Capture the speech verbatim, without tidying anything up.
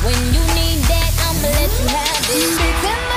When you need that, I'ma let you have it.